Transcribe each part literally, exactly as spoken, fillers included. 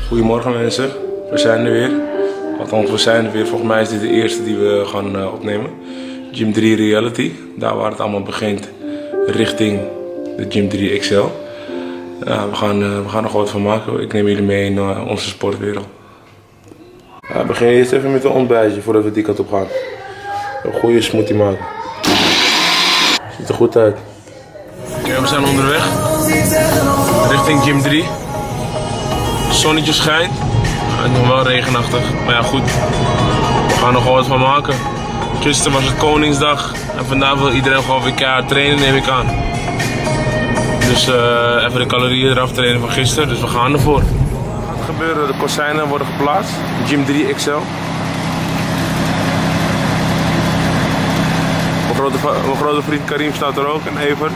Goedemorgen mensen, we zijn er weer. Althans, we zijn er weer. Volgens mij is dit de eerste die we gaan uh, opnemen. Gym drie Reality, daar waar het allemaal begint, richting de Gym drie X L. Uh, we, gaan, uh, we gaan er wat van maken. Ik neem jullie mee in uh, onze sportwereld. Uh, we beginnen eerst even met een ontbijtje voordat we die kant op gaan. Een goede smoothie maken. Ziet er goed uit. Oké, okay, we zijn onderweg. Richting Gym drie. Zonnetje schijnt. Het is nog wel regenachtig. Maar ja, goed. We gaan er nog wel wat van maken. Gisteren was het Koningsdag. En vandaag wil iedereen gewoon weer keihard trainen, neem ik aan. Dus uh, even de calorieën eraf trainen van gisteren. Dus we gaan ervoor. Wat gaat gebeuren? De kozijnen worden geplaatst. Gym drie X L. Mijn grote, mijn grote vriend Karim staat er ook. En Evert.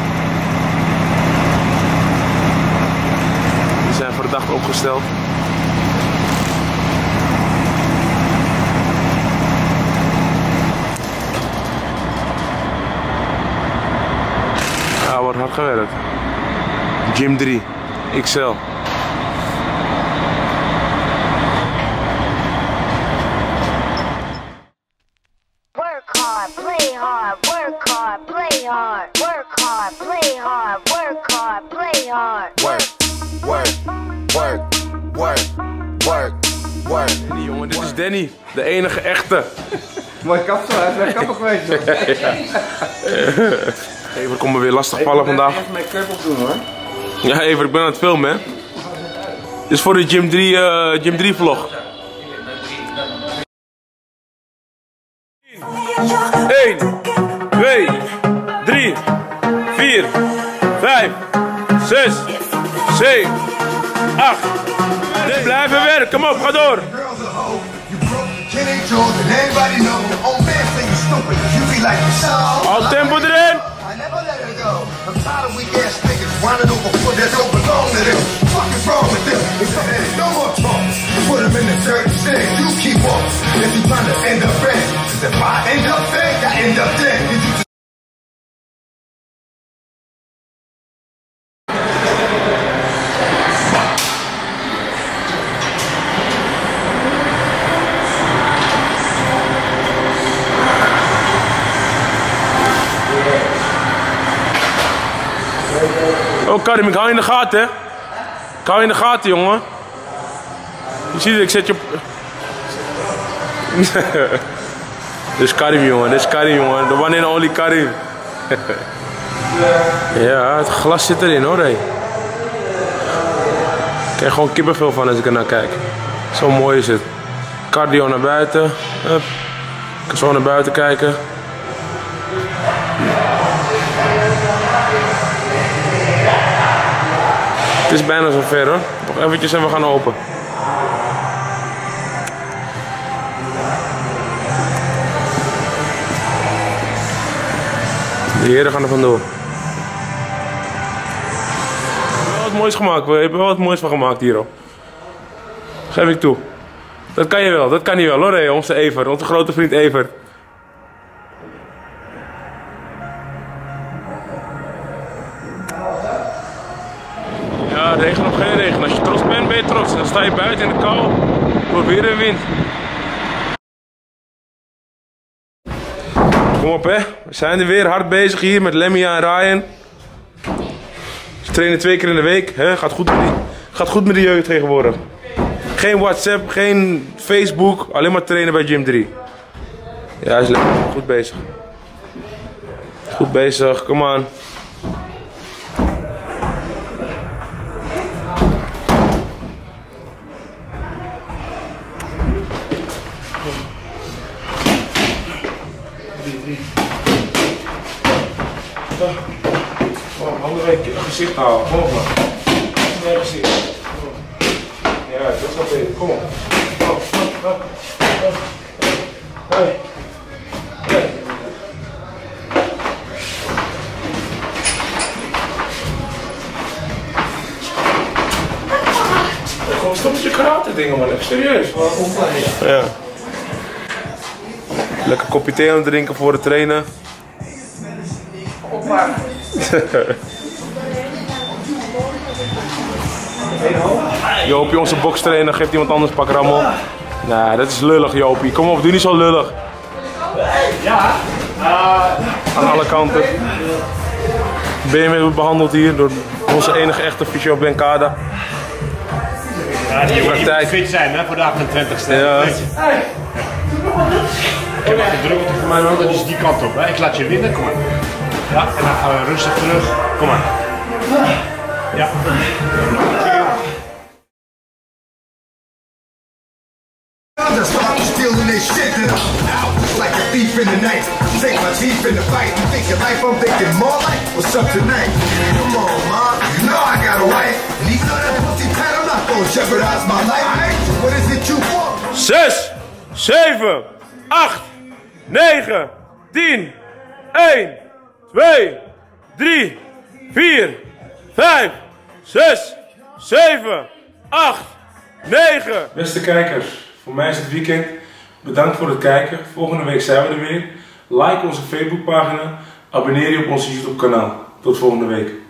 Die zijn verdacht opgesteld. Ja, wordt hard gewerkt. Gym drie X L. Work hard, play hard, work hard, play hard, work hard, play hard, work hard, play hard. Work, work, work, work, work, work. Danny, jongen, dit is Danny, de enige echte. Mooi kapsel, hij is weer kappig geweest. Evert komt me weer lastig vallen vandaag. Even mijn make-up opdoen hoor. Ja, Evert, ik ben aan het filmen, hè. Dit is voor de Gym drie, uh, Gym drie vlog. één, twee, drie, vier, vijf, zes, zeven, acht. Blijven werken, kom op, ga door. Al tempo erin. Oh Karim, ik hou je in de gaten, hè? Ik hou je in de gaten, jongen. Je ziet het, ik zet je op... Dit is Karim, jongen. Dit is Karim, jongen. The one and only Karim. Ja, het glas zit erin, hoor. Hey. Ik krijg gewoon kippenvel van als ik er naar kijk. Zo mooi is het. Cardio naar buiten. Hup. Ik kan zo naar buiten kijken. Het is bijna zover, hoor. Nog eventjes en we gaan open. De heren gaan er vandoor. We hebben wel wat moois gemaakt. We hebben wel wat moois van gemaakt hier, hoor. Geef ik toe. Dat kan je wel, dat kan hij wel, hoor. Hey, onze Evert, onze grote vriend Evert. Ja, regen of geen regen. Als je trots bent, ben je trots. Dan sta je buiten in de kou. Probeer de wind. Kom op, hè. We zijn er weer hard bezig hier met Lemia en Ryan. Ze trainen twee keer in de week. Hè? Gaat goed met die, gaat goed met de jeugd tegenwoordig. Geen WhatsApp, geen Facebook. Alleen maar trainen bij Gym drie. Ja, hij is lekker. Goed bezig. Goed bezig, kom aan. Oh, handen bij je gezicht houden, kom op maar. Bij je gezicht. Ja, dat is wel beter, kom op. Oh, oh, oh. Hey. Hey. Gewoon stop met je karate dingen, man, even serieus. Ja. Lekker kopje thee aan het drinken voor het trainen. Hoppa. Jopie, onze bokstrainer, geeft iemand anders pak rammel. Nou, dat is lullig, Jopie. Kom op, doe niet zo lullig. Ja. Aan alle kanten. B M W wordt behandeld hier door onze enige echte fysio Ben Kada. Ja, die jongen moet fit zijn hè, voor de achtentwintigste. Ja. Ik heb echt een druppeltje voor mij, dat is die kant op. Hè. Ik laat je winnen, kom maar. Ja, en dan gaan we rustig terug. Kom maar. Ja. I start stealing this shit and I'm out like a thief in the night. Take my teeth in the fight. You think your life, I'm thinking more like what's up tonight? Come on, ma. You know I got a wife. And even though that pussy tight, I'm not gonna jeopardize my life. Right? So what is it you want? zes, zeven, acht, negen, tien, één, twee, drie, vier, vijf, zes, zeven, acht, negen. Beste kijkers, voor mij is het weekend. Bedankt voor het kijken. Volgende week zijn we er weer. Like onze Facebookpagina. Abonneer je op ons YouTube kanaal. Tot volgende week.